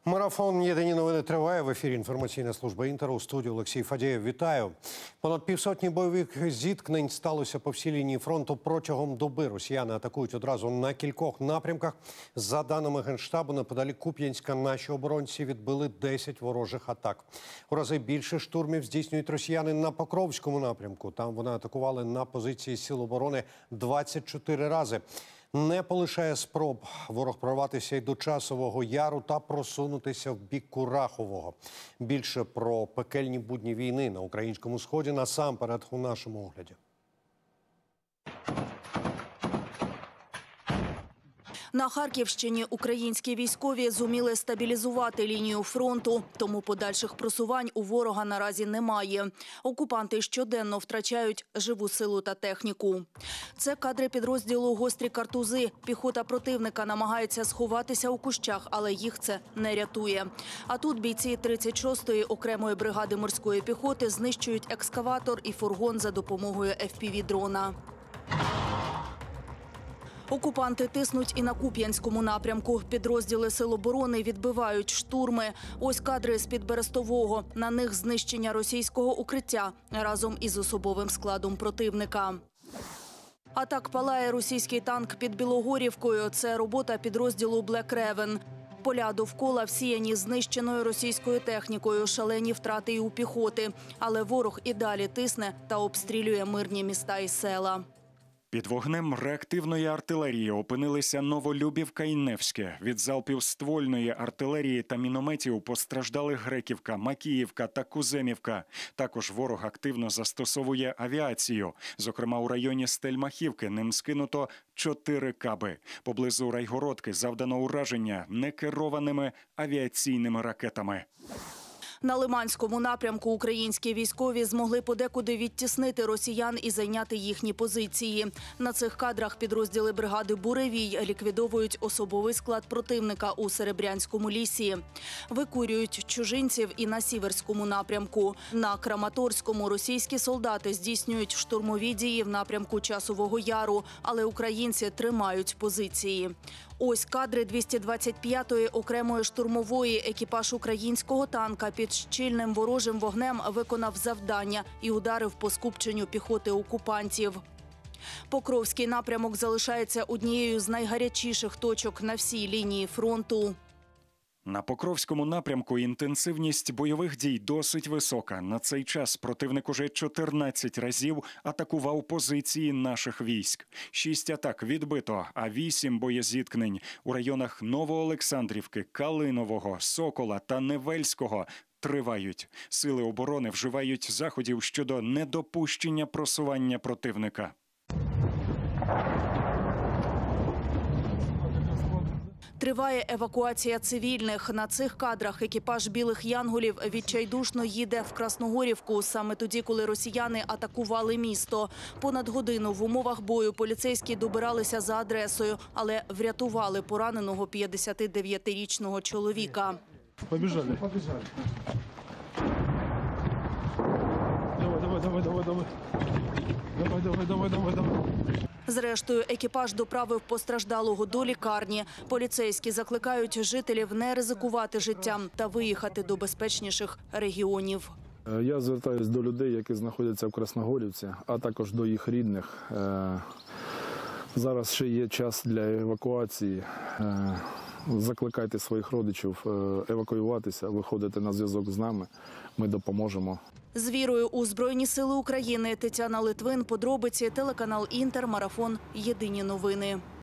Марафон «Єдині новини» триває. В ефірі інформаційна служба «Інтер». У студії Олексій Фадєєв. Вітаю. Понад півсотні бойових зіткнень сталося по всій лінії фронту протягом доби. Росіяни атакують одразу на кількох напрямках. За даними Генштабу, неподалік Куп'янська наші оборонці відбили 10 ворожих атак. У рази більше штурмів здійснюють росіяни на Покровському напрямку. Там вони атакували на позиції сил оборони 24 рази. Не полишає спроб ворог прорватися й до Часового Яру та просунутися в бік Курахового. Більше про пекельні будні війни на українському сході насамперед у нашому огляді. На Харківщині українські військові зуміли стабілізувати лінію фронту, тому подальших просувань у ворога наразі немає. Окупанти щоденно втрачають живу силу та техніку. Це кадри підрозділу «Гострі картузи». Піхота противника намагається сховатися у кущах, але їх це не рятує. А тут бійці 36-ї окремої бригади морської піхоти знищують екскаватор і фургон за допомогою FPV-дрона. Окупанти тиснуть і на Куп'янському напрямку. Підрозділи сил оборони відбивають штурми. Ось кадри з-під Берестового. На них знищення російського укриття разом із особовим складом противника. А так палає російський танк під Білогорівкою. Це робота підрозділу «Black Raven». Поля довкола всіяні знищеною російською технікою, шалені втрати і у піхоти. Але ворог і далі тисне та обстрілює мирні міста і села. Під вогнем реактивної артилерії опинилися Новолюбівка і Невське. Від залпів ствольної артилерії та мінометів постраждали Греківка, Макіївка та Куземівка. Також ворог активно застосовує авіацію. Зокрема, у районі Стельмахівки ним скинуто 4 каби. Поблизу Райгородки завдано ураження некерованими авіаційними ракетами. На Лиманському напрямку українські військові змогли подекуди відтіснити росіян і зайняти їхні позиції. На цих кадрах підрозділи бригади «Буревій» ліквідовують особовий склад противника у Серебрянському лісі. Викурюють чужинців і на Сіверському напрямку. На Краматорському російські солдати здійснюють штурмові дії в напрямку Часового Яру, але українці тримають позиції. Ось кадри 225-ї окремої штурмової. Екіпаж українського танка під щільним ворожим вогнем виконав завдання і ударив по скупченню піхоти окупантів. Покровський напрямок залишається однією з найгарячіших точок на всій лінії фронту. На Покровському напрямку інтенсивність бойових дій досить висока. На цей час противник уже 14 разів атакував позиції наших військ. 6 атак відбито, а 8 боєзіткнень у районах Новоолександрівки, Калинового, Сокола та Невельського тривають. Сили оборони вживають заходів щодо недопущення просування противника. Триває евакуація цивільних. На цих кадрах екіпаж «Білих Янголів» відчайдушно їде в Красногорівку, саме тоді, коли росіяни атакували місто. Понад годину в умовах бою поліцейські добиралися за адресою, але врятували пораненого 59-річного чоловіка. Побіжали. Давай. Зрештою, екіпаж доправив постраждалого до лікарні. Поліцейські закликають жителів не ризикувати життям та виїхати до безпечніших регіонів. Я звертаюся до людей, які знаходяться в Красногорівці, а також до їх рідних. Зараз ще є час для евакуації. Закликайте своїх родичів евакуюватися, виходити на зв'язок з нами. Ми допоможемо. З вірою у Збройні сили України. Тетяна Литвин, подробиці, телеканал «Інтер», марафон «Єдині новини».